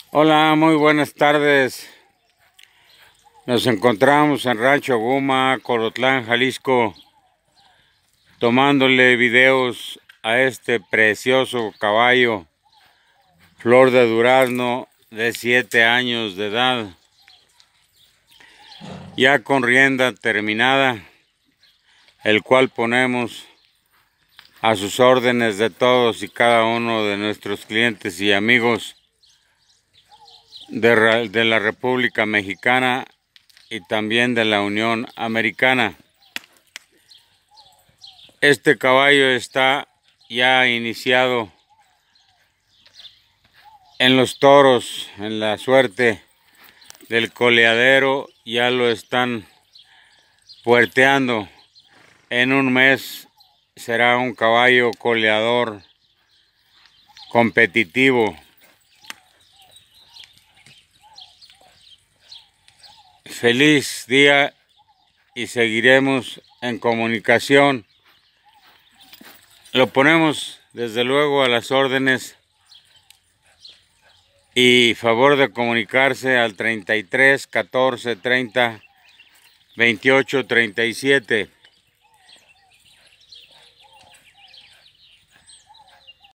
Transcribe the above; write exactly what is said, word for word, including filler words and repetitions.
Hola, muy buenas tardes. Nos encontramos en Rancho Guma, Colotlán, Jalisco, tomándole videos a este precioso caballo, Flor de Durazno, de siete años de edad, ya con rienda terminada, el cual ponemos a sus órdenes de todos y cada uno de nuestros clientes y amigos de, de la República Mexicana y también de la Unión Americana. Este caballo está ya iniciado en los toros, en la suerte del coleadero. Ya lo están puerteando. En un mes será un caballo coleador competitivo. Feliz día y seguiremos en comunicación. Lo ponemos desde luego a las órdenes y favor de comunicarse al treinta y tres, catorce, treinta, veintiocho, treinta y siete.